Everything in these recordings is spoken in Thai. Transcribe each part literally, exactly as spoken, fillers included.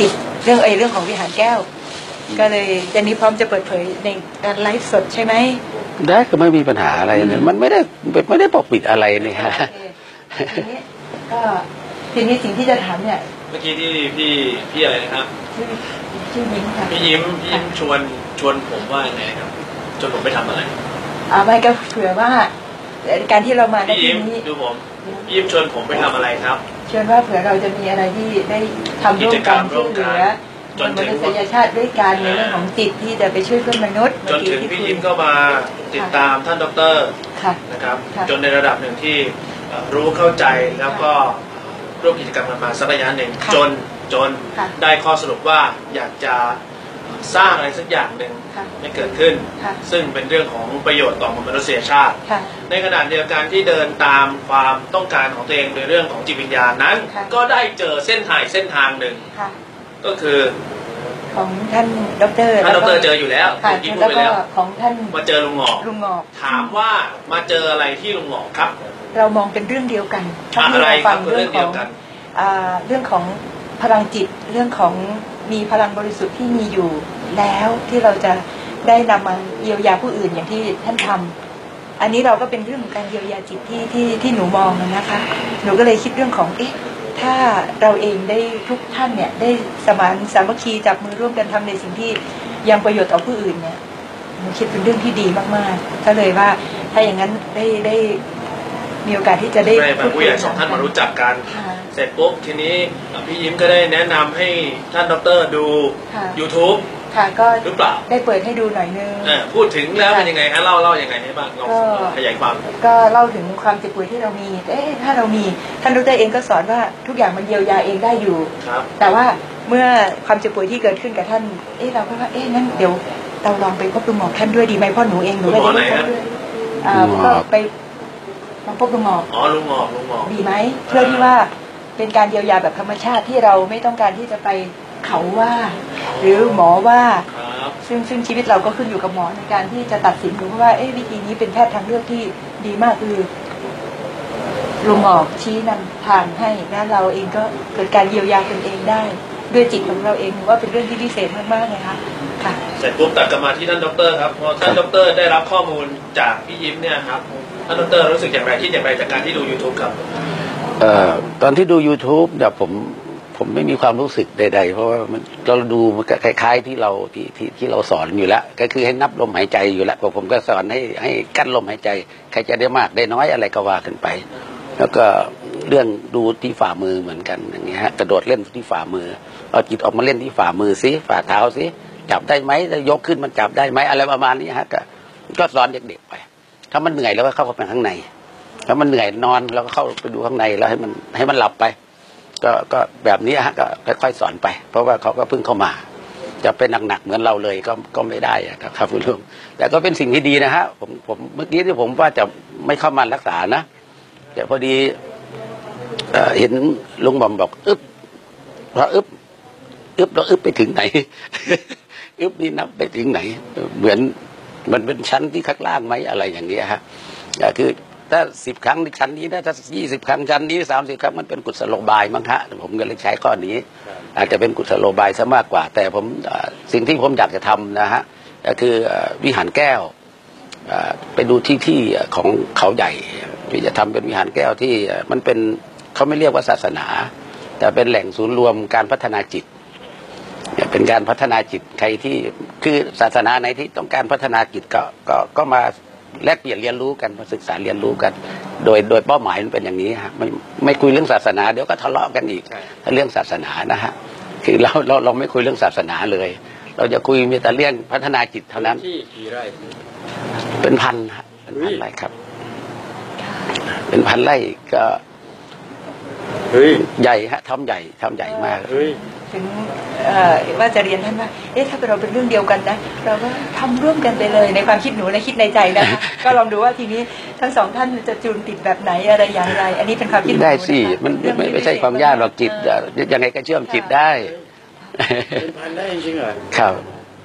จิตเรื่องไอ้เรื่องของวิหารแก้วก็เลยอันนี้พร้อมจะเปิดเผยในการไลฟ์สดใช่ไหมได้ก็ไม่มีปัญหาอะไรเนี่ยมันไม่ได้ไม่ได้ปกปิดอะไรเนี่ยฮะทีนี้ก็ทีนี้สิ่งที่จะถามเนี่ยเมื่อกี้ที่พี่พี่อะไรนะครับชื่อยิ้มค่ะพี่ยิ้มพี่ยิ้มชวนชวนผมว่าไงครับชวนผมไปทำอะไรอ่าไม่ก็เผื่อว่าการที่เรามาในที่นี้ดูผมพี่ยิ้มชวนผมไปทำอะไรครับชวนว่าเผื่อเราจะมีอะไรที่ได้ทำร่วมกันช่วยเหลือจนมนุษยชาติด้วยกันในเรื่องของจิตที่จะไปช่วยเพื่อนมนุษย์จนถึงพี่ยิ้มก็มาติดตามท่านดร.นะครับจนในระดับหนึ่งที่รู้เข้าใจแล้วก็ร่วมกิจกรรมกันมาสักระยะหนึ่งจนจนได้ข้อสรุปว่าอยากจะสร้างอะไรสักอย่างหนึ่งให้เกิดขึ้นซึ่งเป็นเรื่องของประโยชน์ต่อมนุษยชาติในขณะเดียวกันที่เดินตามความต้องการของตัวเองในเรื่องของจิตวิญญาณนั้นก็ได้เจอเส้นทางเส้นทางหนึ่งก็คือของท่านดร. ท่านดร.เจออยู่แล้วกินพูดไปแล้วของท่านมาเจอลุงหงอกลุงหงอกถามว่ามาเจออะไรที่ลุงหงอกครับเรามองเป็นเรื่องเดียวกันอะไรครับเรื่องเดียวกันเรื่องของพลังจิตเรื่องของมีพลังบริสุทธิ์ที่มีอยู่แล้วที่เราจะได้นำมาเยียวยาผู้อื่นอย่างที่ท่านทำอันนี้เราก็เป็นเรื่องของการเยียวยาจิตที่ที่ที่หนูมองนะคะหนูก็เลยคิดเรื่องของเอ๊ะถ้าเราเองได้ทุกท่านเนี่ยได้สมานสามัคคีจับมือร่วมกันทำในสิ่งที่ยังประโยชน์ต่อผู้อื่นเนี่ยหนูคิดเป็นเรื่องที่ดีมากๆก็เลยว่าถ้าอย่างนั้นได้ได้มีโอกาสที่จะได้พูดคุยสองท่านมารู้จักกันเสร็จปุ๊บทีนี้พี่ยิ้มก็ได้แนะนำให้ท่านดร.ดู YouTube ค่ะก็หรือเปล่าได้เปิดให้ดูหน่อยนึงพูดถึงแล้วเป็นยังไงฮะเล่าเล่ายังไงให้บ้างเราขยายความก็เล่าถึงความเจ็บป่วยที่เรามีเอ๊ะถ้าเรามีท่านดร.เองก็สอนว่าทุกอย่างมันเยียวยาเองได้อยู่แต่ว่าเมื่อความเจ็บป่วยที่เกิดขึ้นกับท่านเอ๊ะเราก็ว่าเอ๊ะงั้นเดี๋ยวเราลองไปพบคุณหมอท่านด้วยดีไหมพ่อหนูเองหนูไม่ได้ไปพบด้วยก็ไปมาพบลุงหงอกอ๋อลุงหงอกลุงหงอกดีไหมเพื่อที่ว่าเป็นการเยียวยาแบบธรรมชาติที่เราไม่ต้องการที่จะไปเขาว่าหรือหมอว่าซึ่งซึ่งชีวิตเราก็ขึ้นอยู่กับหมอในการที่จะตัดสินดูว่าเอ๊ะวิธีนี้เป็นแพทย์ทางเลือกที่ดีมากคือลุงหงอกชี้นำทางให้นะเราเองก็เกิดการเยียวยาตนเองได้ด้วยจิตของเราเองถือว่าเป็นเรื่องที่พิเศษมากๆเลยค่ะค่ะเสร็จปุ๊บตัดกลับมาที่ท่านดร.ครับพอท่านดร.ได้รับข้อมูลจากพี่ยิ้มเนี่ยครับท่านดร.รู้สึกอย่างไรคิดอย่างไรจากการที่ดู YouTube ครับเอ่อตอนที่ดู YouTube เนี่ยผมผมไม่มีความรู้สึกใดๆเพราะว่ามันเราดูมันคล้ายๆที่เราที่ที่ที่เราสอนอยู่แล้วก็คือให้นับลมหายใจอยู่แล้วผมก็สอนให้ให้กั้นลมหายใจใครจะได้มากได้น้อยอะไรก็ว่ากันไปแล้วก็เรื่องดูที่ฝ่ามือเหมือนกันอย่างเงี้ยฮะกระโดดเล่นที่ฝ่ามือเอาจิตออกมาเล่นที่ฝ่ามือซิฝ่าเท้าซิจับได้ไหมจะยกขึ้นมันจับได้ไหมอะไรประมาณนี้ฮะก็ก็สอนเด็กๆไปถ้ามันเหนื่อยแล้วก็เข้าไปข้างในถ้ามันเหนื่อยนอนแล้วก็เข้าไปดูข้างในแล้วให้มันให้มันหลับไปก็ก็แบบนี้ฮะก็ค่อยๆสอนไปเพราะว่าเขาก็เพิ่งเข้ามาจะเป็นหนักๆเหมือนเราเลยก็ก็ไม่ได้ครับคุณลุงแต่ก็เป็นสิ่งที่ดีนะฮะผมผมเมื่อกี้ที่ผมว่าจะไม่เข้ามารักษานะแต่พอดีเห็นลุงบอมบอกอึ๊บพออึ๊บอึ๊บแล้วอึ๊บไปถึงไหนอึ๊บนี่นับไปถึงไหนเหมือนมันเป็นชั้นที่ข้างล่างไหมอะไรอย่างนี้ฮะคือถ้าสิบครั้งในชั้นนี้นะถ้ายี่สิบครั้งชั้นนี้สามสิบครั้งมันเป็นกุศโลบายมั้งฮะผมก็เลยใช้ข้อนี้อาจจะเป็นกุศโลบายซะมากกว่าแต่ผมสิ่งที่ผมอยากจะทำนะฮะก็คือวิหารแก้วไปดูที่ที่ของเขาใหญ่ที่จะทำเป็นวิหารแก้วที่มันเป็นเขาไม่เรียกว่าศาสนาแต่เป็นแหล่งศูนย์รวมการพัฒนาจิตเป็นการพัฒนาจิตใครที่คือศาสนาไหนที่ต้องการพัฒนาจิตก็ก็ก็มาแลกเปลี่ยนเรียนรู้กันมาศึกษาเรียนรู้กันโดยโดยเป้าหมายมันเป็นอย่างนี้ฮะไม่ไม่คุยเรื่องศาสนาเดี๋ยวก็ทะเลาะกันอีกถ้าเรื่องศาสนานะฮะคือเราเราเราไม่คุยเรื่องศาสนาเลยเราจะคุยมีแต่เรื่องพัฒนาจิตเท่านั้นที่กี่ไร่เป็นพันเป็นพันไร่ครับเป็นพันไร่ก็ใหญ่ฮะทำใหญ่ทำใหญ่มากถึงว่าจะเรียนท่านว่าเอ๊ะถ้าเราเป็นเรื่องเดียวกันนะเราก็ทำร่วมกันไปเลยในความคิดหนูและคิดในใจนะก็ลองดูว่าทีนี้ทั้งสองท่านจะจูนติดแบบไหนอะไรอย่างไรอันนี้เป็นความคิดได้สิมันไม่ไม่ใช่ความยากหรอกจิตยังไงก็เชื่อมจิตได้เป็นพันได้จริงเหรอครับ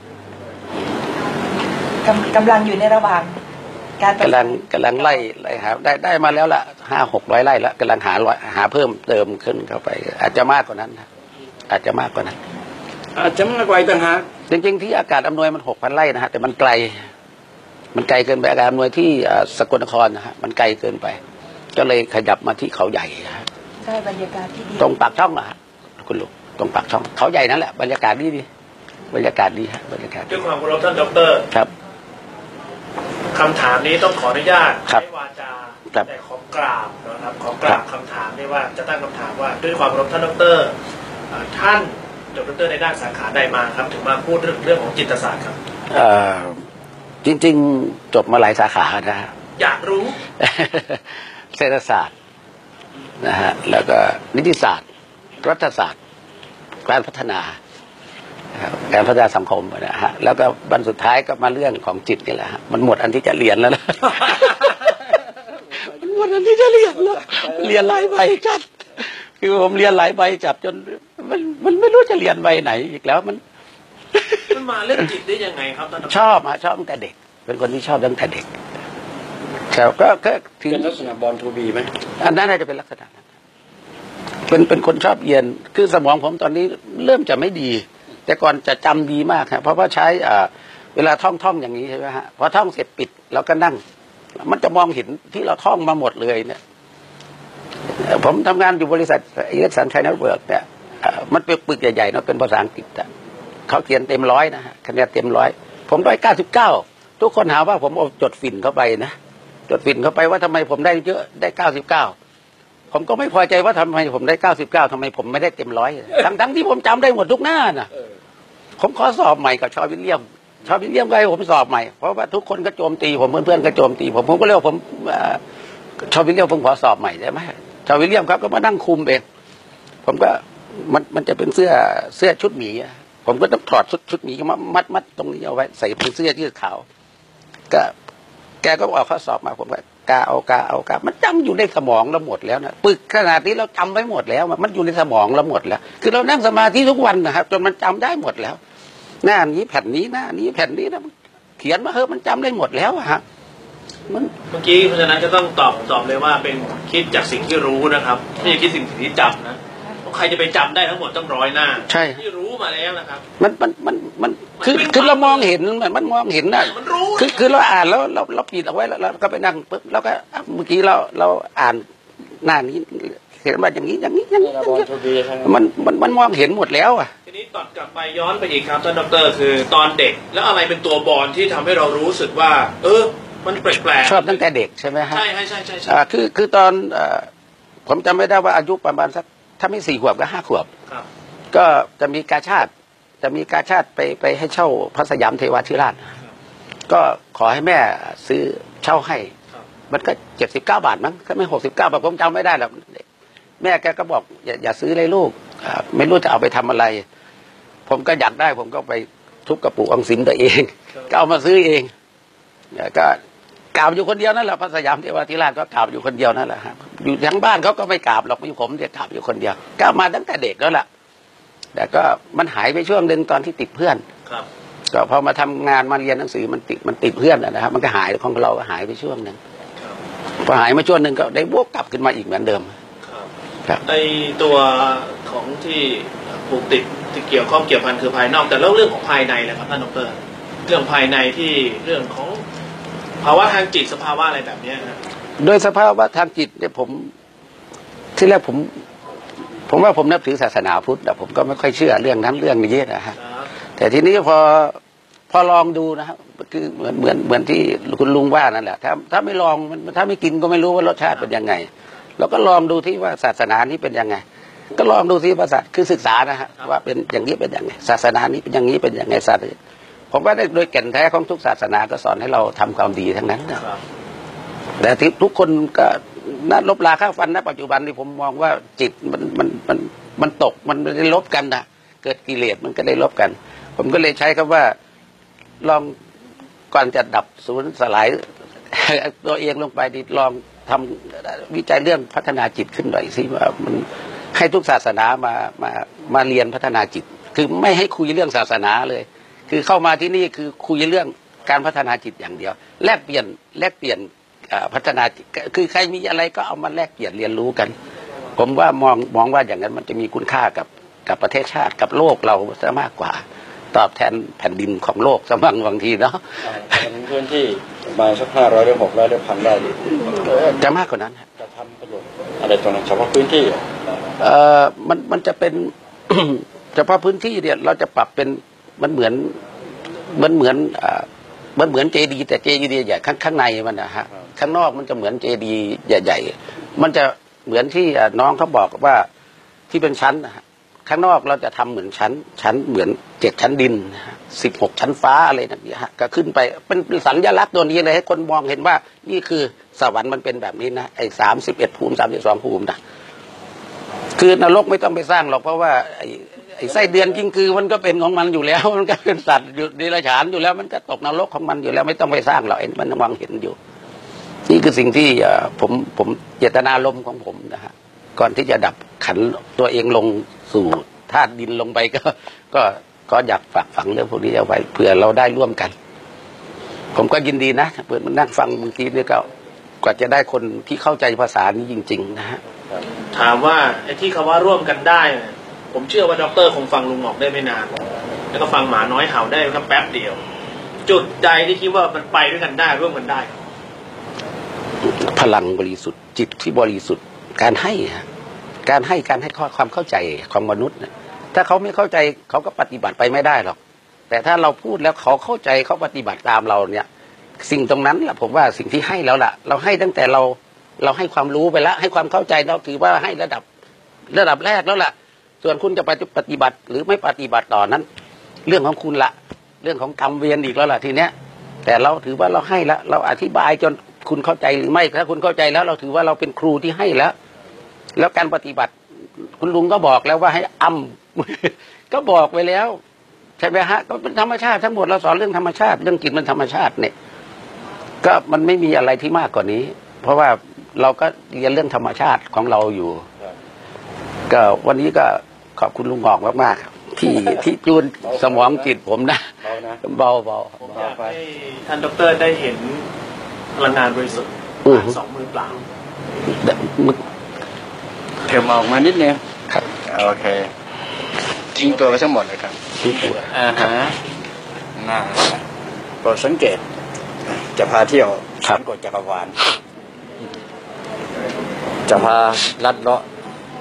กำลังอยู่ในระหว่างการกำลังกำลังไล่ไล่หาได้ได้มาแล้วล่ะห้าหกร้อยไร่แล้วกำลังหาหาเพิ่มเติมขึ้นเข้าไปอาจจะมากกว่านั้นอาจจะมากกว่านั้นอาจจะมากกว่าต่างหากจริงๆที่อากาศอำนวยมันหกพันไร่นะฮะแต่มันไกลมันไกลเกินไปอากาศอำนวยที่สกลนครนะฮะมันไกลเกินไปก็เลยขยับมาที่เขาใหญ่ได้บรรยากาศที่ดีตรงปากช่องนะฮะคุณลุงตรงปากช่องเขาใหญ่นั่นแหละบรรยากาศดีดีบรรยากาศดีฮะบรรยากาศด้วยความเคารพท่านดร. ครับคำถามนี้ต้องขออนุญาตใช้วาจาแต่ขอกราบนะครับขอกราบคำถามได้ว่าจะตั้งคำถามว่าด้วยความเคารพท่านดร.ท่านจบดร.ในด้านสาขาใดมาครับถึงมาพูดเรื่องเรื่องของจิตศาสตร์ครับจริงๆจบมาหลายสาขานะฮะอยากรู้เศรษฐศาสตร์นะฮะแล้วก็นิติศาสตร์รัฐศาสตร์การพัฒนาการพัฒนาสังคมนะฮะแล้วก็บรรสุดท้ายก็มาเรื่องของจิตนี่แหละฮะมันหมดอันที่จะเรียนแล้วนะมันหมดอันที่จะเรียนแล้วเรียนหลายใบจัดคือผมเรียนหลายใบจับจนมันมันไม่รู้จะเรียนใบไหนอีกแล้วมันมันมาเรื่องจิตได้ยังไงครับท่านชอบมาชอบตั้งแต่เด็กเป็นคนที่ชอบตั้งแต่เด็กครับก็ก็เป็นลักษณะบอลทูบีไหมอันนั้นน่าจะเป็นลักษณะนั้นเป็นเป็นคนชอบเรียนคือสมองผมตอนนี้เริ่มจะไม่ดีแต่ก่อนจะจำดีมากครับเพราะว่าใช้อ่าเวลาท่องท่องอย่างนี้ใช่ไหมฮะพอท่องเสร็จปิดแล้วก็นั่งมันจะมองเห็นที่เราท่องมาหมดเลยเนี่ยผมทำงานอยู่บริษัทอิเล็กสันไชน่าเวิร์กเนี่ยมันเป็นปึกใหญ่ๆเนาะเป็นภาษาอังกฤษเขาเขียนเต็มร้อยนะฮะคะแนนเต็มร้อยผมได้เก้าสิบเก้าทุกคนหาว่าผมเอาจดฝิ่นเข้าไปนะจดฝิ่นเข้าไปว่าทำไมผมได้เยอะได้เก้าสิบเก้าผมก็ไม่พอใจว่าทำไมผมได้เก้าสิบเก้าทำไมผมไม่ได้เต็มร้อยทั้งทั้งที่ผมจำได้หมดทุกหน้าน่ะผมขอสอบใหม่กับชอวิลเลียมชอวิลเลียมก็ให้ผมสอบใหม่เพราะว่าทุกคนก็โจมตีผมเพื่อนๆก็โจมตีผมผมก็เรียกว่าผมชอวิลเลียมผมขอสอบใหม่ได้ไหมชอวิลเลียมครับก็มานั่งคุมเองผมก็มันมันจะเป็นเสื้อเสื้อชุดหมีผมก็ต้องถอดชุดชุดหมีมามัดมัดตรงนี้เอาไว้ใส่เป็นเสื้อยืดขาวก็แกก็เอาข้อสอบมาผมก็กาเอากาเอากามันจำอยู่ในสมองเราหมดแล้วนะปึกขนาดนี้เราจำไว้หมดแล้วมันอยู่ในสมองเราหมดแล้วคือเรานั่งสมาธิทุกวันนะครับจนมันจำได้หมดแล้วหน้านี้แผ่นนี้หน้านี้แผ่นนี้นะเขียนมาเฮ้ยมันจำได้หมดแล้วฮะมันเมื่อกี้เพราะฉะนั้นก็ต้องตอบตอบเลยว่าเป็นคิดจากสิ่งที่รู้นะครับไม่ใช่คิดสิ่งที่จำนะใครจะไปจำได้ทั้งหมดต้องร้อยหน้าใช่ที่รู้มาแล้วนะครับมันมันมันมันคือคือเรามองเห็นมันมันมองเห็นนะมันรู้คือคือเราอ่านแล้วเราเราปิดเอาไว้แล้วเราก็ไปนั่งปุ๊บแล้วก็เมื่อกี้เราเราอ่านหน้านี้เห็นว่าอย่างนี้อย่างนี้อย่างนี้มันมันมันมองเห็นหมดแล้วอ่ะทีนี้ตัดกลับไปย้อนไปอีกครับท่านดร.คือตอนเด็กแล้วอะไรเป็นตัวบอลที่ทำให้เรารู้สึกว่าเออมันแปลกๆชอบตั้งแต่เด็กใช่ไหมฮะใช่ใช่ใช่ใช่ใช่อ่าคือคือตอนผมจำไม่ได้ว่าอายุประมาณสักถ้าไม่สี่ขวบก็ห้าขวบก็จะมีกาชาติจะมีกาชาติไปไปให้เช่าพระสยามเทวาธิราชก็ขอให้แม่ซื้อเช่าให้มันก็เจ็ดสิบเก้าบาทมั้งก็ไม่หกสิบเก้าบาทผมจำไม่ได้หรอกแม่แกก็บอกอย่าอย่าซื้อเลยลูกไม่รู้จะเอาไปทำอะไรผมก็อยากได้ผมก็ไปทุบกระปุกออมสินตัวเองก็เอามาซื้อเองก็กราบอยู่คนเดียวนั่นแหละพระสยามเทวาธิราชก็กราบอยู่คนเดียวนั่นแหละครับอยู่ทั้งบ้านเขาก็ไม่กราบหรอกมีผมเดียวกราบอยู่คนเดียวก็มาตั้งแต่เด็กแล้วล่ะแต่ก็มันหายไปช่วงหนึ่งตอนที่ติดเพื่อนครับก็พอมาทำงานมาเรียนหนังสือมันติดมันติดเพื่อนนะครับมันก็หายของเราก็หายไปช่วงหนึ่งพอหายมาช่วงหนึ่งก็ได้วกกลับขึ้นมาอีกเหมือนเดิมครับในตัวของที่ผูกติดที่เกี่ยวข้องเกี่ยวพันคือภายนอกแต่แล้วเรื่องของภายในแหละครับท่านดร.เรื่องภายในที่เรื่องของภาวะทางจิตสภาวะอะไรแบบนี้นะโดยสภาวะทางจิตเนี่ยผมที่แรกผมผมว่าผมนับถือศาสนาพุทธแต่ผมก็ไม่ค่อยเชื่อเรื่องนั้นเรื่องนี้นะฮะแต่ทีนี้พอพอลองดูนะครับคือเหมือนเหมือนเหมือนที่คุณลุงว่านั่นแหละถ้าถ้าไม่ลองถ้าไม่กินก็ไม่รู้ว่ารสชาติเป็นยังไงเราก็ลองดูที่ว่าศาสนานี้เป็นยังไงก็ลองดูที่ภาษาคือศึกษานะฮะว่าเป็นอย่างนี้เป็นยังไงศาสนานี้เป็นอย่างนี้เป็นยังไงศาสนาผมว่าโดยแก่นแท้ของทุกศาสนาก็สอนให้เราทำความดีทั้งนั้นนะแต่ที่ทุกคนก็นัดลบลาข้าฟันณปัจจุบันนี้ผมมองว่าจิตมันมันมันมันตกมันไม่ได้ลบกันนะเกิดกิเลสมันก็ได้ลบกันผมก็เลยใช้คำว่าลองก่อนจะดับสูญสลายตัวเองลงไปดิลองทำวิจัยเรื่องพัฒนาจิตขึ้นหน่อยสิว่ามันให้ทุกศาสนามามามาเรียนพัฒนาจิตคือไม่ให้คุยเรื่องศาสนาเลยคือเข้ามาที่นี่คือคุยเรื่องการพัฒนาจิตอย่างเดียวแลกเปลี่ยนแลกเปลี่ยนพัฒนาจิตคือใครมีอะไรก็เอามาแลกเปลี่ยนเรียนรู้กันผมว่ามองมองว่าอย่างนั้นมันจะมีคุณค่ากับกับประเทศชาติกับโลกเราซะมากกว่าตอบแทนแผ่นดินของโลกซะบ้างบางทีเนาะพื้นที่มาสักห้าร้อยหรือหกร้อยหรือพันได้จะมากกว่านั้นจะทำประโยชน์อะไรตรงนั้นเฉพาะพื้นที่เอ่อมันมันจะเป็น เฉพาะพื้นที่เนี่ยเราจะปรับเป็นมันเหมือนมันเหมือนอ่ามันเหมือนเจดีย์แต่เจดีย์ใหญ่ข้างข้างในมันนะฮะข้างนอกมันจะเหมือนเจดีย์ใหญ่ๆมันจะเหมือนที่น้องเขาบอกว่าที่เป็นชั้นนะฮะข้างนอกเราจะทำเหมือนชั้นชั้นเหมือนเจ็ดชั้นดินสิบหกชั้นฟ้าอะไรนั่นเนี่ยฮะก็ขึ้นไปเป็นสัญลักษณ์ตัวนี้เลยให้คนมองเห็นว่านี่คือสวรรค์มันเป็นแบบนี้นะไอ้สามสิบเอ็ดภูมิสามสิบสองภูมินะคือนรกไม่ต้องไปสร้างหรอกเพราะว่าไอ้ไอ้ไส้เดือนกิ้งกือมันก็เป็นของมันอยู่แล้วมันก็เป็นสัตว์เดรัจฉานอยู่แล้วมันก็ตกนรกของมันอยู่แล้วไม่ต้องไปสร้างหรอกมันมองเห็นอยู่นี่คือสิ่งที่ผมผมเจตนารมณ์ของผมนะฮะก่อนที่จะดับขันตัวเองลงสู่ธาตุดินลงไปก็ก็ก็อยากฝากฝังเรื่องพวกนี้เอาไว้เผื่อเราได้ร่วมกันผมก็ยินดีนะเปิดมันนั่งฟังบางทีนี่ก็กว่าจะได้คนที่เข้าใจภาษานี้จริงๆนะฮะถามว่าไอ้ที่คำว่าร่วมกันได้ผมเชื่อว่าด็อกเตอร์คงฟังลุงหงอกได้ไม่นานแล้วก็ฟังหมาน้อยเห่าได้แค่แป๊บเดียวจุดใดที่คิดว่ามันไปด้วยกันได้ร่วมกันได้พลังบริสุทธิ์จิตที่บริสุทธิ์การให้การให้การให้ความเข้าใจของมนุษย์นะถ้าเขาไม่เข้าใจเขาก็ปฏิบัติไปไม่ได้หรอกแต่ถ้าเราพูดแล้วเขาเข้าใจเขาปฏิบัติตามเราเนี่ยสิ่งตรงนั้นแหละผมว่าสิ่งที่ให้แล้วล่ะเราให้ตั้งแต่เราเราให้ความรู้ไปแล้วให้ความเข้าใจเราถือว่าให้ระดับระดับแรกแล้วล่ะส่วนคุณจะปฏิบัติหรือไม่ปฏิบัติต่อนั้นเรื่องของคุณละเรื่องของกรรมเวียนอีกแล้วล่ะทีเนี้ยแต่เราถือว่าเราให้แล้วเราอธิบายจนคุณเข้าใจหรือไม่ถ้าคุณเข้าใจแล้วเราถือว่าเราเป็นครูที่ให้แล้วแล้วการปฏิบัติคุณลุงก็บอกแล้วว่าให้อ้ำก็บอกไปแล้วใช่ไหมฮะก็เป็นธรรมชาติทั้งหมดเราสอนเรื่องธรรมชาติเรื่องจิตมันธรรมชาติเนี่ยก็มันไม่มีอะไรที่มากกว่านี้เพราะว่าเราก็เรียนเรื่องธรรมชาติของเราอยู่ก็วันนี้ก็ขอบคุณลุงหงอกมากๆที่ที่จูนสมองจิตผมนะเบาเบาผมอยากให้ท่านดร.ได้เห็นพลังงานบริสุทธิ์สองมือเปล่าเทมออกมานิดนึงครับโอเคทิ้งตัวไปทั้งหมดเลยครับทิ้งตัวอ่าฮะน่าโปรดสังเกตจะพาเที่ยวสามกฎจักรวาลจะพาลัดเลาะ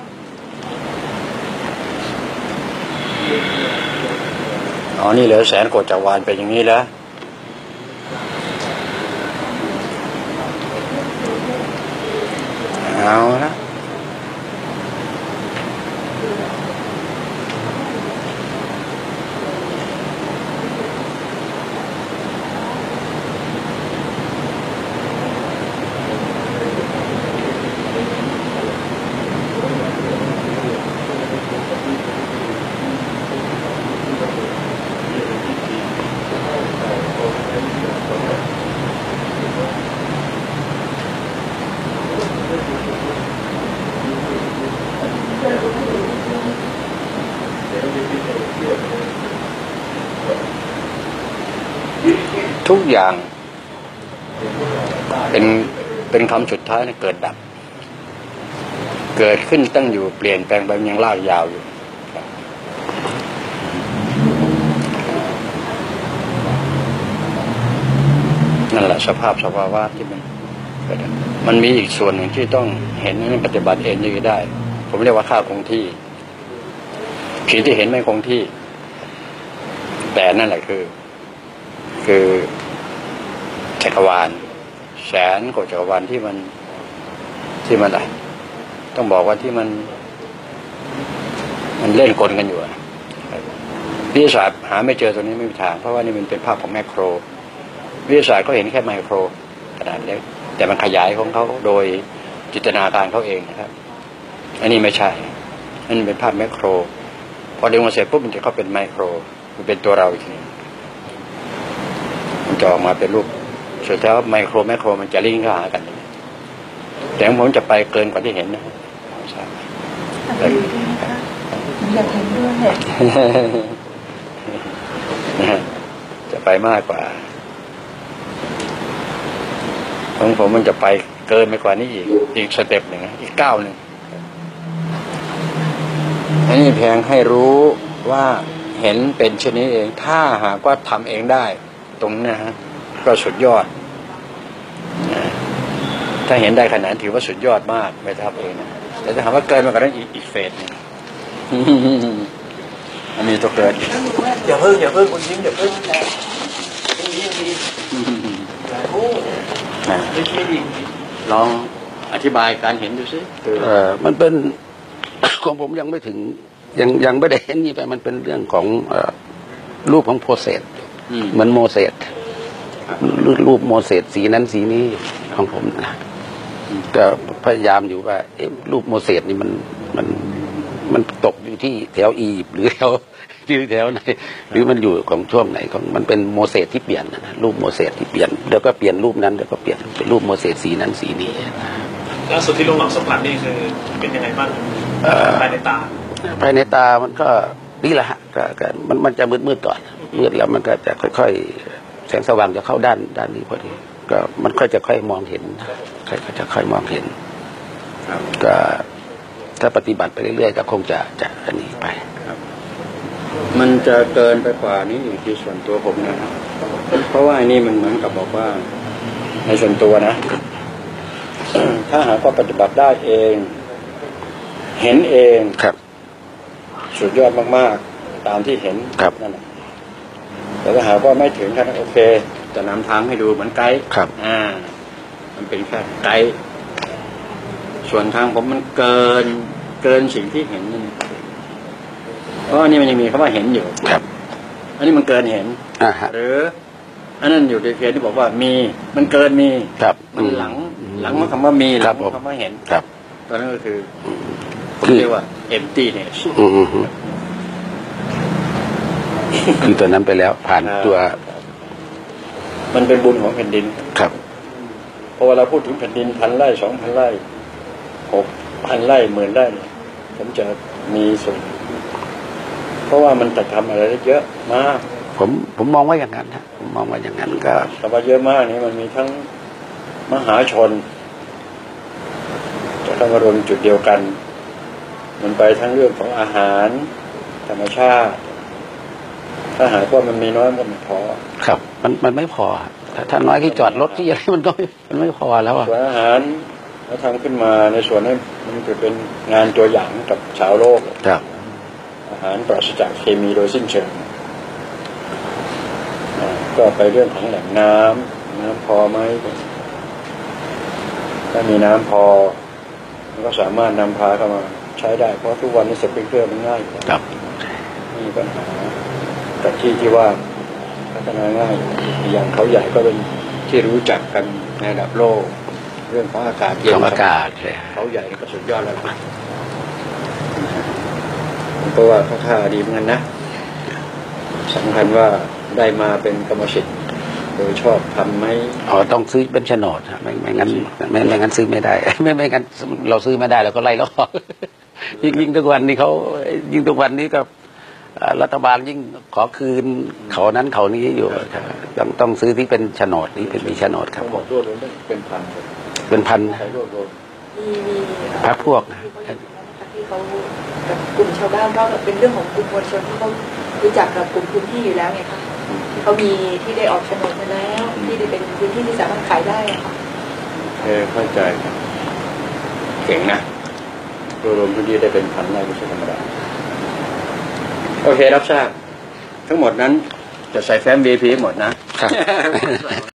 อ๋อนี่เหลือแสนกฎจักรวาลเป็นอย่างนี้แล้วเอาละทุกอย่างเป็นเป็นคำสุดท้ายนะเกิดดับเกิดขึ้นตั้งอยู่เปลี่ยนแปลงไปยังลากยาวอยู่นั่นแหละสภาพสภาวะที่มันเกิดมันมีอีกส่วนหนึ่งที่ต้องเห็นในปฏิบัติเองยังได้ผมเรียกว่าค่าคงที่ขีดที่เห็นไม่คงที่แต่นั่นแหละคือคือจักรวาลแสนกว่าจักรวาลที่มันที่มันอะไรต้องบอกว่าที่มันมันเล่นกลกันอยู่วิทยาศาสตร์หาไม่เจอตัวนี้ไม่มีทางเพราะว่านี่มันเป็นภาพของแมคโครวิทยาศาสตร์ก็เห็นแค่ไมโครขนาดเล็กแต่มันขยายของเขาโดยจินตนาการเขาเองนะครับอันนี้ไม่ใช่อันนี้เป็นภาพแมคโครพอดึงมาเสร็จปุ๊บมันจะเข้าเป็นไมโครมันเป็นตัวเราอีกทีมันจะออกมาเป็นรูปสุดท้ายไมโครแมคโครมันจะลิงก์เข้าหากันแต่ผมจะไปเกินกว่าที่เห็นนะใช่อยากเห็นด้วยจะไปมากกว่าของผมมันจะไปเกินไปกว่านี้อีกอีกสเต็ปหนึ่งอีกก้าวหนึ่งอันนี้เพียงให้รู้ว่าเห็นเป็นเช่นนี้เองถ้าหากว่าทำเองได้ตรงนี้นะฮะก็สุดยอดถ้าเห็นได้ขนาดถือว่าสุดยอดมากไม่ทำเองนะแต่ถ้าถามว่าเกินมากกว่านั้นอีกอีกเฟสนึงมันมีตัวเกินอย่าเพิ่งอย่าเพิ่งคุณยิ้มอย่าเพิ่งลองอธิบายการเห็นดูสิเออมันเป็น ของผมยังไม่ถึงยังยังไม่ได้เห็นนี่ไปมันเป็นเรื่องของเอ่อรูปของโพเซสเหมือนโมเสสรูปโมเสสสีนั้นสีนี้ของผมนะก็พยายามอยู่ว่าเอ๊ะรูปโมเสสนี่มันมันมันตกอยู่ที่แถวอียิปต์หรือแถวหรือแถวไหนหรือมันอยู่ของช่วงไหนของมันเป็นโมเสสที่เปลี่ยนนะรูปโมเสสที่เปลี่ยนเดี๋ยวก็เปลี่ยนรูปนั้นเดี๋ยวก็เปลี่ยนเป็นรูปโมเสสสีนั้นสีนี้ล่าสุดที่ลุงหม่ำสัมผัสนี่คือเป็นยังไงบ้างภายในตาภายในตามันก็นี่แหละฮะก็มันมันจะมืดมืดก่อนมืดแล้วมันก็จะค่อยๆแสงสว่างจะเข้าด้านด้านนี้พอดีก็มันก็จะค่อยมองเห็นค่อยจะค่อยมองเห็นก็ถ้าปฏิบัติไปเรื่อยๆก็คงจะจะอันนี้ไปมันจะเกินไปกว่านี้อีกที่ส่วนตัวผมนะเพราะว่าอันนี้มันเหมือนกับบอกว่าในส่วนตัวนะถ้าหากว่าปฏิบัติได้เองเห็นเองครับสุดยอดมากๆตามที่เห็นนั่นแหละแต่ถ้าหากว่าไม่ถึงขั้นโอเคจะนำทางให้ดูเหมือนไกด์ครับอ่ามันเป็นแค่ไกด์ส่วนทางผมมันเกินเกินสิ่งที่เห็นนี่เพราะอันนี้มันยังมีคำว่าเห็นอยู่ครับอันนี้มันเกินเห็นหรืออันนั้นอยู่ในเพียงที่บอกว่ามีมันเกินมีครับมันหลังหลังมันคำว่ามีหลังคำว่าเห็นครับตอนนั้นก็คือผมเรียกว่า emptiness คือตัวนั้นไปแล้วผ่านตัวมันเป็นบุญของแผ่นดินครับพอเวลาพูดถึงแผ่นดินพันไร่สองพันไร่หกพันไร่หมื่นไร่ผมจะมีส่วนเพราะว่ามันจะทำอะไรได้เยอะมากผมผมมองว่าอย่างนั้นนะผมมองว่าอย่างนั้นก็คำว่าเยอะมากนี่มันมีทั้งมหาชนจะต้องมารวมจุดเดียวกันมันไปทั้งเรื่องของอาหารธรรมชาติถ้าหากว่ามันมีน้อยมันไม่พอครับมันมันไม่พอถ้าน้อยที่จอดรถที่อะไรมันก็มันไม่พอแล้วอ่ะส่วนอาหารเราทำขึ้นมาในส่วนนี้มันจะเป็นงานตัวอย่างกับชาวโลกครับอาหารปราศจากเคมีโดยสิ้นเชิงก็ไปเรื่องของแหล่งน้ำน้ำพอไหมถ้ามีน้ำพอมันก็สามารถนำพาเข้ามาใช้ได้เพราะทุกวันนี้สปริงเกอร์มันง่ายครับมีปัญหาแต่ที่ที่ว่าพัฒนาง่ายอย่างเขาใหญ่ก็เป็นที่รู้จักกันในระดับโลกเรื่องของอากาศเย็นของอากาศเขาใหญ่ก็สุดยอดแล้วเพราะว่าเขาท่าดีเหมือนกันนะสำคัญว่าได้มาเป็นกรรมสิทธิ์โดยชอบทำไหมอ๋อต้องซื้อเป็นโฉนดไม่ไม่งั้นไม่ไม่งั้นซื้อไม่ได้ไม่ไม่งั้นเราซื้อไม่ได้เราก็ไล่เราออกยิ่งยิ่งทุกวันนี้เขายิ่งทุกวันนี้ก็รัฐบาลยิ่งขอคืนเขานั้นเขานี้อยู่ต้องต้องซื้อที่เป็นโฉนดนี้เป็นมีโฉนดครับผมเป็นพันเป็นพันพักพวกที่เขากับกลุ่มชาวบ้านเพราะเป็นเรื่องของกลุ่มมวลชนที่เขารู้จักกับกลุ่มพื้นที่อยู่แล้วไงคะที่เขามีที่ได้ออกโฉนดมาแล้วที่ได้เป็นพื้นที่ที่สามารถขายได้ค่ะเออเข้าใจเก่งนะรวมพื้นที่ได้เป็นพันไร่ไม่ใช่ธรรมดาโอเครับทราบทั้งหมดนั้นจะใส่แฟ้ม วี พี หมดนะครับ